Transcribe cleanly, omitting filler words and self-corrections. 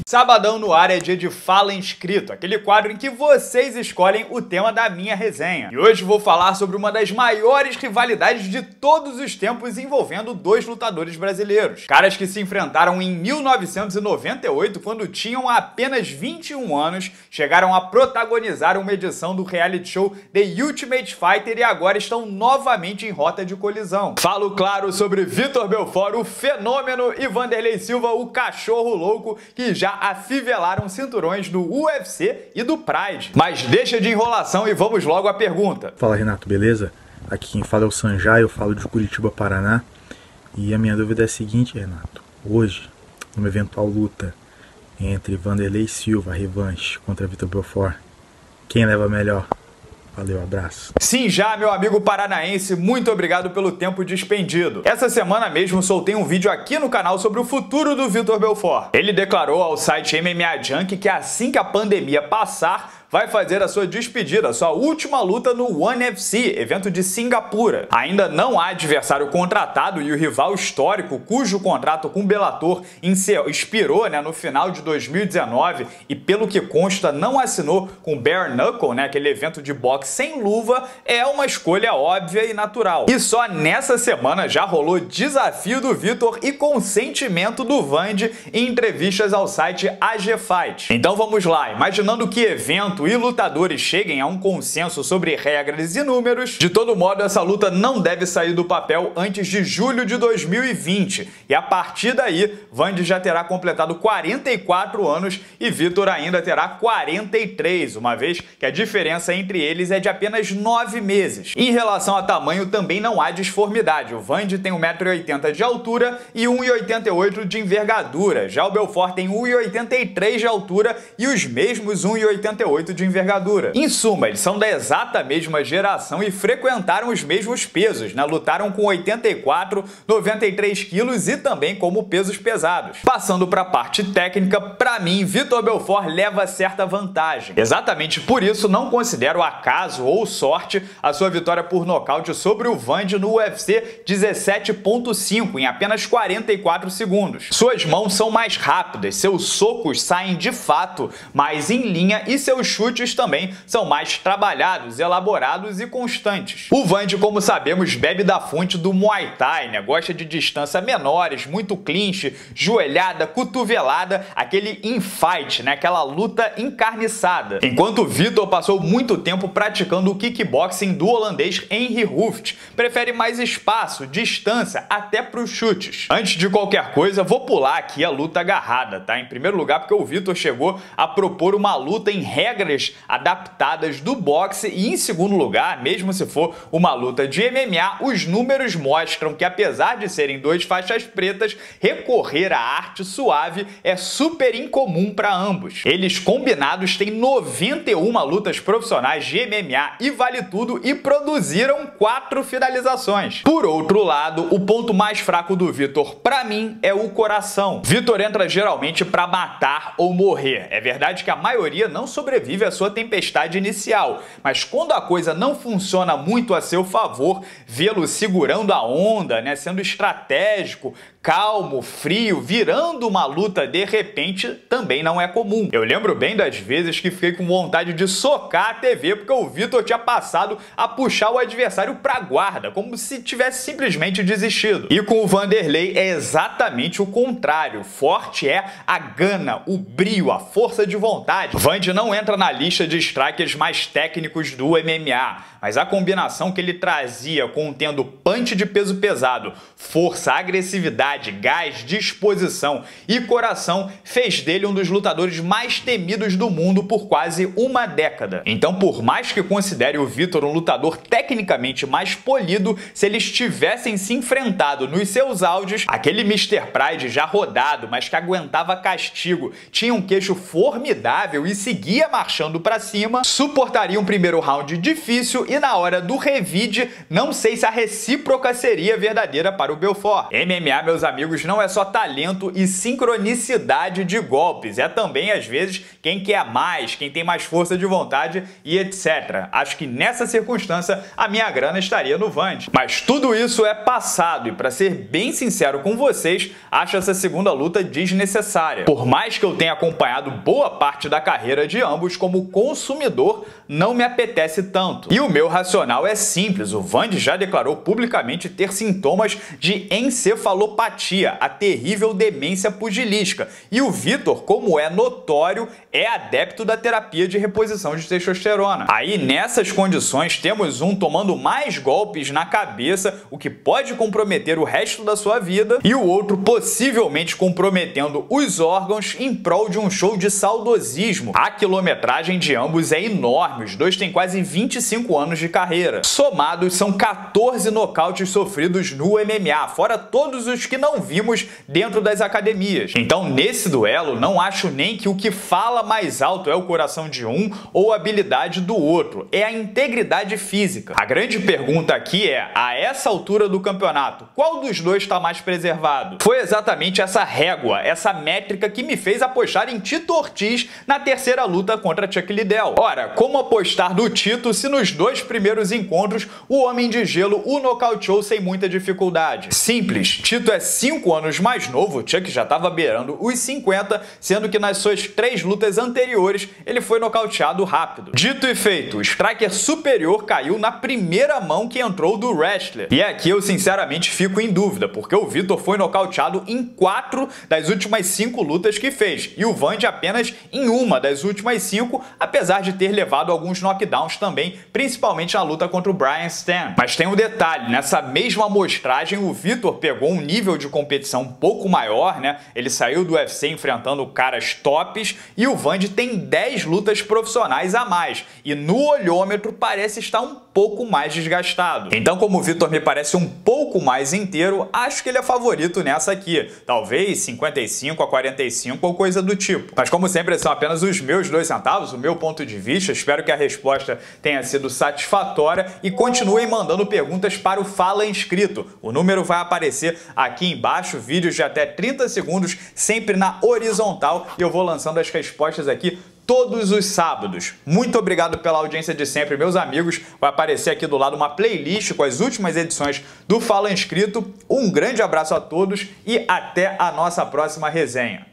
Sabadão no ar é dia de Fala Inscrito, aquele quadro em que vocês escolhem o tema da minha resenha. E hoje vou falar sobre uma das maiores rivalidades de todos os tempos envolvendo dois lutadores brasileiros. Caras que se enfrentaram em 1998, quando tinham apenas 21 anos, chegaram a protagonizar uma edição do reality show The Ultimate Fighter e agora estão novamente em rota de colisão. Falo, claro, sobre Vitor Belfort, o fenômeno, e Wanderlei Silva, o cachorro louco, que já afivelaram cinturões do UFC e do Pride. Mas deixa de enrolação e vamos logo à pergunta. Fala, Renato, beleza? Aqui quem fala é o Sanjay, eu falo de Curitiba, Paraná. E a minha dúvida é a seguinte, Renato. Hoje, numa eventual luta entre Wanderlei Silva, revanche, contra Vitor Belfort, quem leva melhor? Valeu, abraço. Sim, já, meu amigo paranaense, muito obrigado pelo tempo despendido. Essa semana mesmo soltei um vídeo aqui no canal sobre o futuro do Vitor Belfort. Ele declarou ao site MMA Junkie que assim que a pandemia passar, vai fazer a sua despedida, a sua última luta no ONE FC, evento de Singapura. Ainda não há adversário contratado e o rival histórico, cujo contrato com o Bellator expirou no final de 2019 e pelo que consta não assinou com o Bare Knuckle, aquele evento de boxe sem luva, é uma escolha óbvia e natural. E só nessa semana já rolou desafio do Vitor e consentimento do Vandy em entrevistas ao site AG Fight. Então vamos lá, imaginando que evento e lutadores cheguem a um consenso sobre regras e números, de todo modo essa luta não deve sair do papel antes de julho de 2020 e a partir daí Vandy já terá completado 44 anos e Vitor ainda terá 43, uma vez que a diferença entre eles é de apenas 9 meses. Em relação a tamanho também não há disformidade, o Vandy tem 1,80 m de altura e 1,88 m de envergadura, já o Belfort tem 1,83 m de altura e os mesmos 1,88 m de envergadura. Em suma, eles são da exata mesma geração e frequentaram os mesmos pesos, lutaram com 84, 93 quilos e também como pesos pesados. Passando para a parte técnica, para mim, Vitor Belfort leva certa vantagem. Exatamente por isso não considero acaso ou sorte a sua vitória por nocaute sobre o Vandy no UFC 17.5 em apenas 44 segundos. Suas mãos são mais rápidas, seus socos saem de fato mais em linha e seus chutes também são mais trabalhados, elaborados e constantes. O Vandy, como sabemos, bebe da fonte do Muay Thai, gosta de distâncias menores, muito clinch, joelhada, cotovelada, aquele infight, aquela luta encarniçada. Enquanto Vitor passou muito tempo praticando o kickboxing do holandês Henry Hooft, prefere mais espaço, distância, até para os chutes. Antes de qualquer coisa, vou pular aqui a luta agarrada, Em primeiro lugar, porque o Vitor chegou a propor uma luta em regras adaptadas do boxe e em segundo lugar, mesmo se for uma luta de MMA, os números mostram que apesar de serem dois faixas pretas, recorrer à arte suave é super incomum para ambos. Eles combinados têm 91 lutas profissionais de MMA e vale tudo e produziram 4 finalizações. Por outro lado, o ponto mais fraco do Vitor para mim é o coração. Vitor entra geralmente para matar ou morrer. É verdade que a maioria não sobrevive à sua tempestade inicial, mas quando a coisa não funciona muito a seu favor, vê-lo segurando a onda, sendo estratégico, calmo, frio, virando uma luta de repente, também não é comum. Eu lembro bem das vezes que fiquei com vontade de socar a TV porque o Vitor tinha passado a puxar o adversário pra guarda, como se tivesse simplesmente desistido. E com o Wanderlei é exatamente o contrário. Forte é a gana, o brio, a força de vontade. Vandy não entra na lista de strikers mais técnicos do MMA, mas a combinação que ele trazia contendo punch de peso pesado, força, agressividade, gás, disposição e coração fez dele um dos lutadores mais temidos do mundo por quase uma década. Então, por mais que considere o Vitor um lutador tecnicamente mais polido, se eles tivessem se enfrentado nos seus auges, aquele Mr. Pride já rodado, mas que aguentava castigo, tinha um queixo formidável e seguia marchando para cima, suportaria um primeiro round difícil e na hora do revide, não sei se a recíproca seria verdadeira para o Belfort. MMA, meus amigos, não é só talento e sincronicidade de golpes, é também, às vezes, quem quer mais, quem tem mais força de vontade e etc. Acho que nessa circunstância, a minha grana estaria no Vandy. Mas tudo isso é passado e, para ser bem sincero com vocês, acho essa segunda luta desnecessária. Por mais que eu tenha acompanhado boa parte da carreira de ambos, como consumidor, não me apetece tanto. E o meu racional é simples, o Vandy já declarou publicamente ter sintomas de encefalopatia, a terrível demência pugilística, e o Vitor, como é notório, é adepto da terapia de reposição de testosterona. Aí, nessas condições, temos um tomando mais golpes na cabeça, o que pode comprometer o resto da sua vida, e o outro possivelmente comprometendo os órgãos em prol de um show de saudosismo. A quilometragem de ambos é enorme, os dois têm quase 25 anos de carreira. Somados, são 14 nocautes sofridos no MMA, fora todos os que não vimos dentro das academias. Então, nesse duelo, não acho nem que o que fala mais alto é o coração de um ou a habilidade do outro, é a integridade física. A grande pergunta aqui é, a essa altura do campeonato, qual dos dois está mais preservado? Foi exatamente essa régua, essa métrica que me fez apostar em Tito Ortiz na terceira luta contra Chuck Liddell. Ora, como apostar no Tito se nos dois primeiros encontros o Homem de Gelo o nocauteou sem muita dificuldade? Simples, Tito é 5 anos mais novo, Chuck já estava beirando os 50, sendo que nas suas 3 lutas anteriores ele foi nocauteado rápido. Dito e feito, o striker superior caiu na primeira mão que entrou do wrestler. E aqui eu sinceramente fico em dúvida, porque o Vitor foi nocauteado em 4 das últimas 5 lutas que fez, e o Vandy apenas em uma das últimas 5, apesar de ter levado alguns knockdowns também, principalmente na luta contra o Brian Stann. Mas tem um detalhe, nessa mesma amostragem o Vitor pegou um nível de competição um pouco maior, né? Ele saiu do UFC enfrentando caras tops, e o Vandy tem 10 lutas profissionais a mais, e no olhômetro parece estar um pouco mais desgastado. Então, como o Vitor me parece um pouco mais inteiro, acho que ele é favorito nessa aqui. Talvez 55 a 45 ou coisa do tipo. Mas como sempre, são apenas os meus 2 centavos, o meu ponto de vista. Espero que a resposta tenha sido satisfatória e continuem mandando perguntas para o Fala Inscrito. O número vai aparecer aqui embaixo, vídeos de até 30 segundos, sempre na horizontal, e eu vou lançando as respostas aqui todos os sábados. Muito obrigado pela audiência de sempre, meus amigos. Vai aparecer aqui do lado uma playlist com as últimas edições do Fala Inscrito. Um grande abraço a todos e até a nossa próxima resenha.